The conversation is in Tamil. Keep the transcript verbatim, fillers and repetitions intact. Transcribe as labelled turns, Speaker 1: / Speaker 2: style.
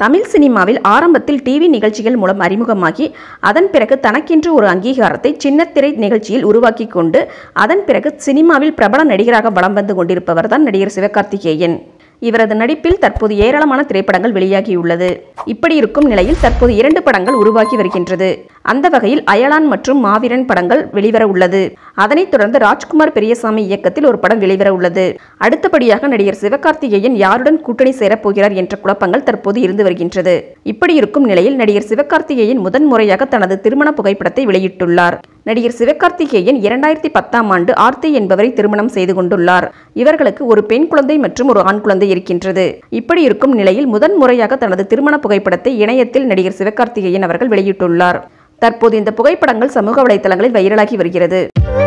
Speaker 1: தமிழ் சினிமாவில் ஆரம்பத்தில் டிவி நிகழ்ச்சிகள் மூலம் அறிமுகமாகி அதன் பிறகு தனக்கென்று ஒரு அங்கீகாரத்தை சின்னத்திரை நிகழ்ச்சியில் உருவாக்கி கொண்டு அதன் பிறகு சினிமாவில் பிரபல நடிகராக வலம் வந்து கொண்டிருப்பவர் தான் நடிகர் சிவகார்த்திகேயன். இவரது நடிப்பில் தற்போது ஏராளமான திரைப்படங்கள் வெளியாகியுள்ளது. இப்படி இருக்கும் நிலையில் தற்போது இரண்டு படங்கள் உருவாகி வருகின்றது. அந்த வகையில் அயலான் மற்றும் மாவீரன் படங்கள் வெளிவர உள்ளது. அதனைத் தொடர்ந்து ராஜ்குமார் பெரியசாமி இயக்கத்தில் ஒரு படம் வெளிவர உள்ளது. அடுத்தபடியாக நடிகர் சிவகார்த்திகேயன் யாருடன் கூட்டணி சேரப்போகிறார் என்ற குழப்பங்கள் தற்போது இருந்து வருகின்றது. இப்படி இருக்கும் நிலையில் நடிகர் சிவகார்த்திகேயன் முதன் முறையாக தனது திருமண புகைப்படத்தை வெளியிட்டுள்ளார். நடிகர் சிவகார்த்திகேயன் இரண்டாயிரத்தி பத்தாம் ஆண்டு ஆர்த்தி என்பவரை திருமணம் செய்து கொண்டுள்ளார். இவர்களுக்கு ஒரு பெண் குழந்தை மற்றும் ஒரு ஆண் குழந்தை இருக்கின்றது. இப்படி இருக்கும் நிலையில் முதன் முறையாக தனது திருமண புகைப்படத்தை இணையத்தில் நடிகர் சிவகார்த்திகேயன் அவர்கள் வெளியிட்டுள்ளார். தற்போது இந்த புகைப்படங்கள் சமூக வலைதளங்களில் வைரலாகி வருகிறது.